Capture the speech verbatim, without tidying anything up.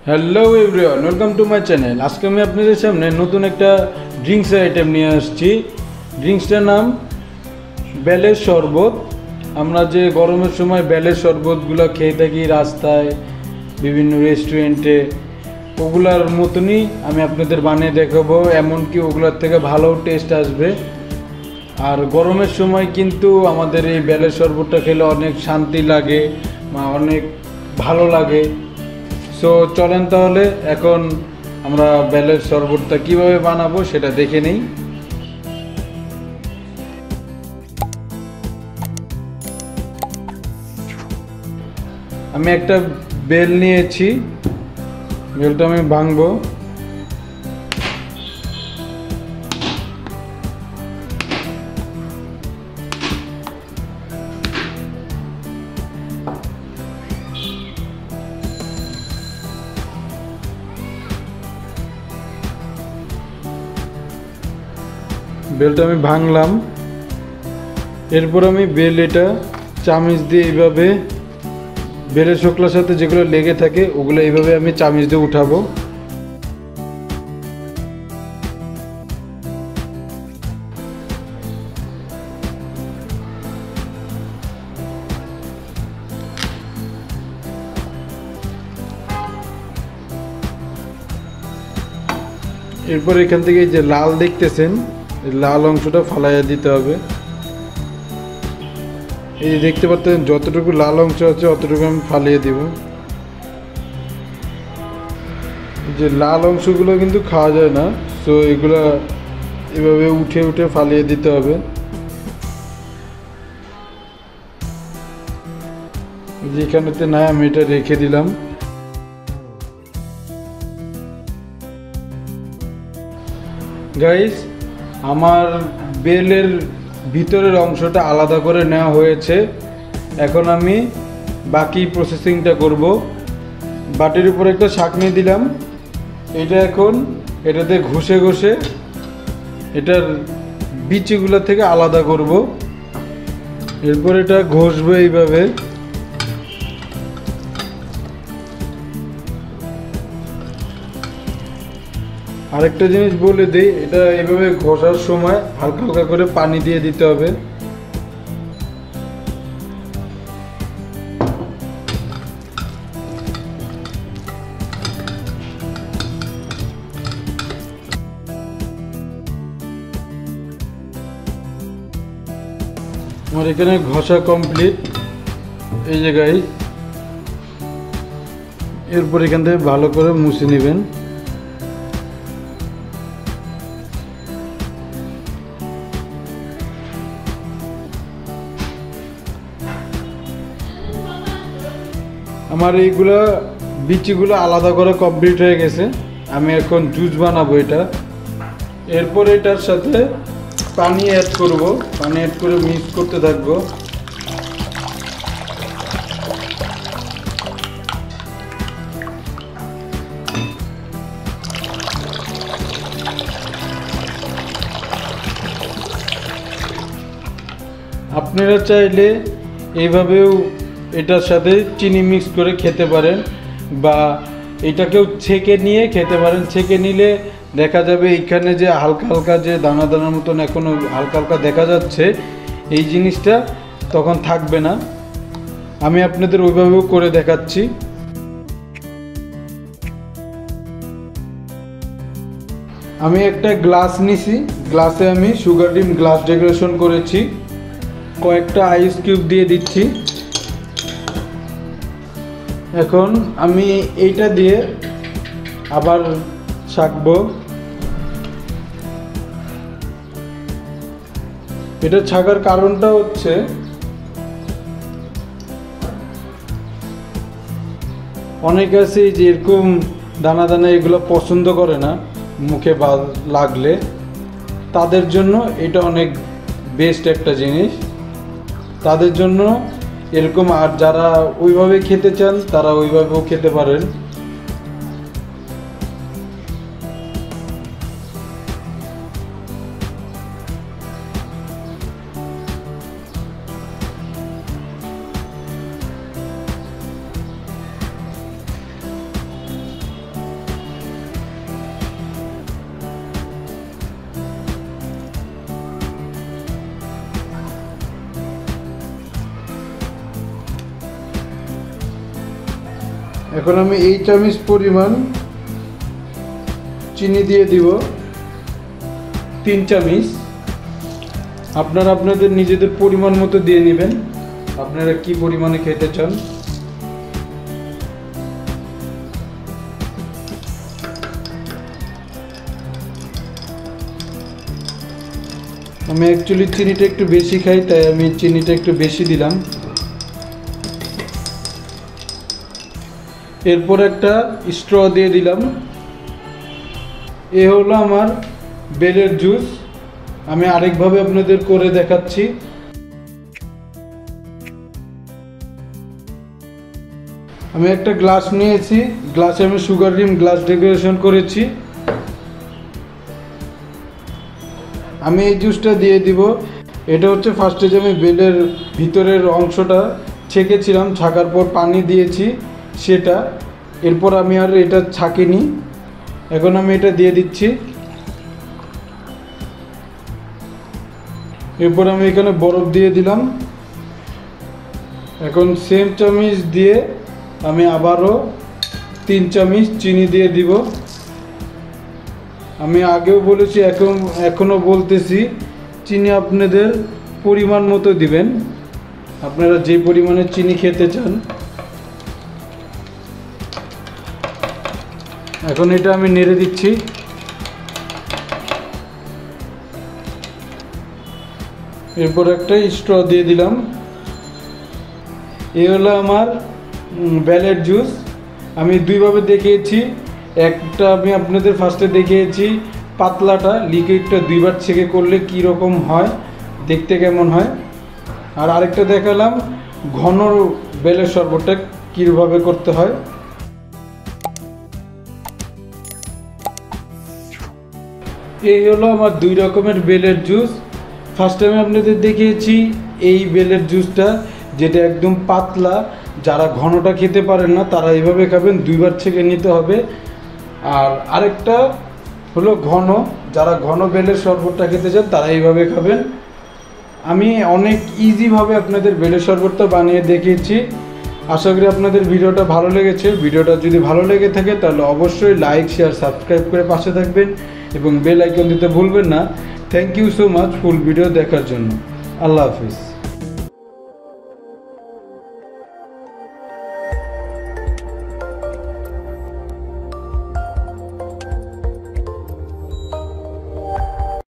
Hello everyone, welcome to my channel. আজকে আমি আপনাদের সামনে নতুন একটা ড্রিঙ্কসের আইটেম নিয়ে আসছি। ড্রিঙ্কসটার নাম বেলের শরবত। আমরা যে গরমের সময় বেলের শরবতগুলো খেয়ে থাকি রাস্তায়, বিভিন্ন রেস্টুরেন্টে, ওগুলার মতনই আমি আপনাদের বানিয়ে দেখাবো। এমনকি ওগুলোর থেকে ভালো টেস্ট আসবে। আর গরমের সময় কিন্তু আমাদের এই বেলের শরবতটা খেলে অনেক শান্তি লাগে বা অনেক ভালো লাগে। সো চলেন তাহলে এখন আমরা বেলের শরবতটা কিভাবে বানাবো সেটা দেখে নিই। আমি একটা বেল নিয়েছি, বেলটা আমি ভাঙবো। বেলটা আমি ভাঙলাম। এরপর আমি বেল এটা চামচ দিয়ে এইভাবে বেলের শোকলার সাথে যেগুলো লেগে থাকে ওগুলো এইভাবে আমি চামচ দিয়ে উঠাবো। এরপর এখান থেকে যে লাল দেখতেছেন, লাল অংশটা ফালাইয়া দিতে হবে। এই দেখতে পাচ্ছেন যতটুকু লাল অংশ আছে অতটুকু আমি ফালিয়ে দিব। যে লাল অংশগুলো কিন্তু খাওয়া যায় না, সো এগুলো এভাবে উঠে উঠে ফালিয়ে দিতে হবে। যেখানেতে না আমি এটা রেখে দিলাম। গাইস, আমার বেলের ভিতরের অংশটা আলাদা করে নেওয়া হয়েছে। এখন আমি বাকি প্রসেসিংটা করব। বাটির উপর একটা ছাঁকনি দিলাম। এটা এখন এটাতে ঘষে ঘষে এটার বিচিগুলো থেকে আলাদা করব। এরপর এটা ঘষবো এইভাবে। আরেকটা জিনিস বলে দিই, এটা এভাবে ঘষার সময় হালকা হালকা করে পানি দিয়ে দিতে হবে। আমার এখানে ঘষা কমপ্লিট। এই জায়গায় এরপর এখান থেকে ভালো করে মুছে নেবেন। আমার এইগুলা বিচিগুলো আলাদা করে কমপ্লিট হয়ে গেছে। আমি এখন জুস বানাবো এটা। এরপর এটার সাথে পানি অ্যাড করব। পানি অ্যাড করে মিক্স করতে থাকবো। আপনারা চাইলে এইভাবেও এটার সাথে চিনি মিক্স করে খেতে পারেন, বা এটাকেও ছেঁকে নিয়ে খেতে পারেন। ছেঁকে নিলে দেখা যাবে এইখানে যে হালকা হালকা যে দানা দানার মতন এখনও হালকা হালকা দেখা যাচ্ছে, এই জিনিসটা তখন থাকবে না। আমি আপনাদের ওইভাবেও করে দেখাচ্ছি। আমি একটা গ্লাস নিছি, গ্লাসে আমি সুগার ডিম গ্লাস ডেকোরেশন করেছি। কয়েকটা আইস কিউব দিয়ে দিচ্ছি। এখন আমি এইটা দিয়ে আবার ছাঁকবো। এটা ছাকার কারণটা হচ্ছে অনেক আছে যে এরকম দানা দানা এগুলো পছন্দ করে না মুখে লাগলে, তাদের জন্য এটা অনেক বেস্ট একটা জিনিস। তাদের জন্য এরকম, আর যারা ওইভাবে খেতে চান তারা ওইভাবেও খেতে পারেন। এখন আমি এই চামচ পরিমাণ চিনি দিয়ে দিব, তিন চামচ। আপনারা আপনাদের নিজেদের পরিমাণ মতো দিয়ে নেবেন, আপনারা কি পরিমাণে খেতে চান। আমি অ্যাকচুয়ালি চিনিটা একটু বেশি খাই, তাই আমি চিনিটা একটু বেশি দিলাম। এরপর একটা স্ট্র দিয়ে দিলাম। এ হলো আমার বেলের জুস। আমি আরেকভাবে আপনাদের করে দেখাচ্ছি। আমি একটা গ্লাস নিয়েছি, গ্লাসে আমি সুগার রিম গ্লাস ডেকোরেশন করেছি। আমি এই জুসটা দিয়ে দিব। এটা হচ্ছে ফার্স্টে যে আমি বেলের ভিতরের অংশটা ছেঁকেছিলাম, ছাকার পর পানি দিয়েছি সেটা। এরপর আমি আর এটা ছাঁকিনি, এখন আমি এটা দিয়ে দিচ্ছি। এরপর আমি এখানে বরফ দিয়ে দিলাম। এখন সেম চামচ দিয়ে আমি আবারও তিন চামচ চিনি দিয়ে দিব। আমি আগেও বলেছি, এখন এখনও বলতেছি, চিনি আপনাদের পরিমাণ মতো দিবেন, আপনারা যে পরিমাণে চিনি খেতে চান। এখন এটা আমি নেড়ে দিচ্ছি। এরপর একটা স্ট্র দিয়ে দিলাম। এই হলো আমার বেলের জুস। আমি দুইভাবে দেখিয়েছি। একটা আমি আপনাদের ফার্স্টে দেখিয়েছি পাতলাটা, লিকুইডটা দুইবার ছেঁকে করলে কি রকম হয়, দেখতে কেমন হয়। আর আরেকটা দেখালাম ঘন বেলের শরবতটা কীভাবে করতে হয়। এই হলো আমার দুই রকমের বেলের জুস। ফার্স্ট টাইম আপনাদের দেখিয়েছি এই বেলের জুসটা, যেটা একদম পাতলা। যারা ঘনটা খেতে পারেন না তারা এইভাবে খাবেন, দুইবার ছেঁকে নিতে হবে। আর আরেকটা হলো ঘন, যারা ঘন বেলের শরবতটা খেতে চান তারা এইভাবে খাবেন। আমি অনেক ইজিভাবে আপনাদের বেলের শরবতটা বানিয়ে দেখিয়েছি। আশা করি আপনাদের ভিডিওটা ভালো লেগেছে। ভিডিওটা যদি ভালো লেগে থাকে তাহলে অবশ্যই লাইক, শেয়ার, সাবস্ক্রাইব করে পাশে থাকবেন এবং বেল আইকন দিতে ভুলবেন না। Thank you so much full video দেখার জন্য। আল্লাহ হাফিজ।